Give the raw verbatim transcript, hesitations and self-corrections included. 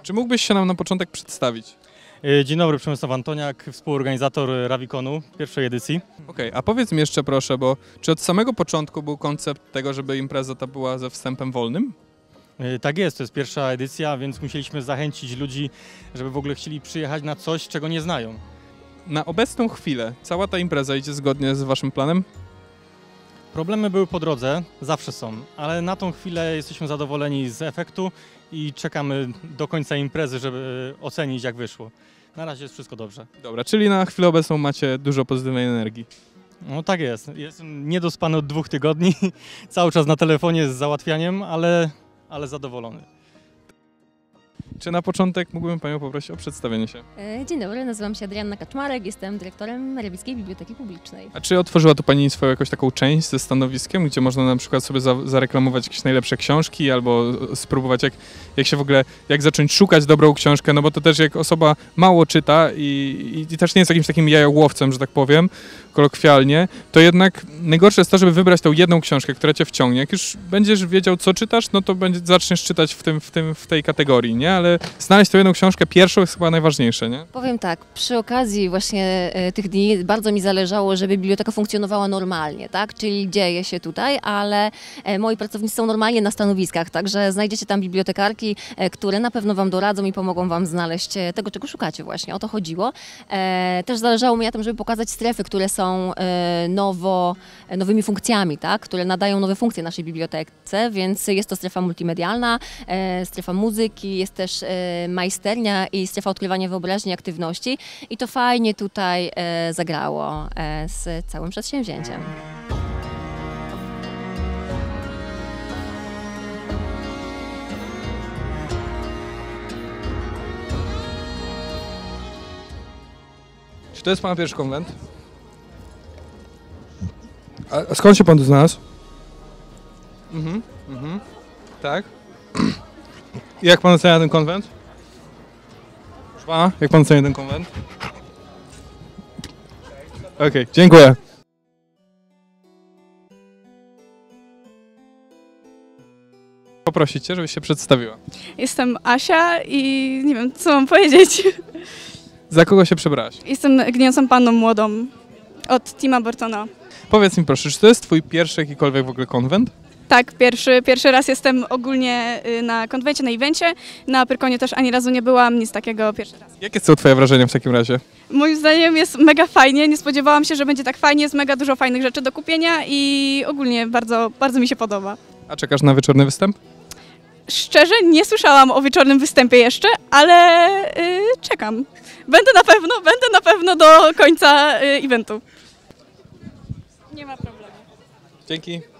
Czy mógłbyś się nam na początek przedstawić? Dzień dobry, Przemysław Antoniak, współorganizator Rawikonu, pierwszej edycji. Okej, okay, a powiedz mi jeszcze proszę, bo czy od samego początku był koncept tego, żeby impreza ta była ze wstępem wolnym? Tak jest, to jest pierwsza edycja, więc musieliśmy zachęcić ludzi, żeby w ogóle chcieli przyjechać na coś, czego nie znają. Na obecną chwilę cała ta impreza idzie zgodnie z waszym planem? Problemy były po drodze, zawsze są, ale na tą chwilę jesteśmy zadowoleni z efektu i czekamy do końca imprezy, żeby ocenić, jak wyszło. Na razie jest wszystko dobrze. Dobra, czyli na chwilę obecną macie dużo pozytywnej energii. No tak jest. Jestem niedospany od dwóch tygodni, cały czas na telefonie z załatwianiem, ale, ale zadowolony. Czy na początek mógłbym Panią poprosić o przedstawienie się? Dzień dobry, nazywam się Adrianna Kaczmarek, jestem dyrektorem Rewickiej Biblioteki Publicznej. A czy otworzyła tu Pani swoją jakąś taką część ze stanowiskiem, gdzie można na przykład sobie za, zareklamować jakieś najlepsze książki albo spróbować jak, jak się w ogóle, jak zacząć szukać dobrą książkę, no bo to też jak osoba mało czyta i, i, i też nie jest jakimś takim jajołowcem, że tak powiem, kolokwialnie, to jednak najgorsze jest to, żeby wybrać tą jedną książkę, która Cię wciągnie. Jak już będziesz wiedział, co czytasz, no to będzie, zaczniesz czytać w, tym, w, tym, w tej kategorii, nie? Ale znaleźć tą jedną książkę pierwszą jest chyba najważniejsze, nie? Powiem tak, przy okazji właśnie e, tych dni bardzo mi zależało, żeby biblioteka funkcjonowała normalnie, tak? Czyli dzieje się tutaj, ale e, moi pracownicy są normalnie na stanowiskach, także znajdziecie tam bibliotekarki, e, które na pewno Wam doradzą i pomogą Wam znaleźć e, tego, czego szukacie właśnie. O to chodziło. E, też zależało mi na tym, żeby pokazać strefy, które są e, nowo, e, nowymi funkcjami, tak? Które nadają nowe funkcje naszej bibliotece, więc jest to strefa multimedialna, e, strefa muzyki, jest też e, majsternia i strefa odkrywania wyobraźni i aktywności i to fajnie tutaj e, zagrało e, z całym przedsięwzięciem. Czy to jest Pana pierwszy konwent? A skąd się Pan tu znalazł? Mhm, mhm, tak. I jak Pan ocenia ten konwent? Proszę Pana, jak Pan ocenia ten konwent? Okej, okay, dziękuję. Poprosić Cię, żebyś się przedstawiła. Jestem Asia i nie wiem, co mam powiedzieć. Za kogo się przebrałaś? Jestem gnijącą panną młodą od Tima Burtona. Powiedz mi proszę, czy to jest Twój pierwszy jakikolwiek w ogóle konwent? Tak, pierwszy, pierwszy raz jestem ogólnie na konwencie, na evencie. Na Pyrkonie też ani razu nie byłam, nic takiego pierwszy raz. Jakie są Twoje wrażenia w takim razie? Moim zdaniem jest mega fajnie, nie spodziewałam się, że będzie tak fajnie, jest mega dużo fajnych rzeczy do kupienia i ogólnie bardzo, bardzo mi się podoba. A czekasz na wieczorny występ? Szczerze nie słyszałam o wieczornym występie jeszcze, ale yy, czekam. Będę na pewno, będę na pewno do końca yy, eventu. Nie ma problemu. Dzięki.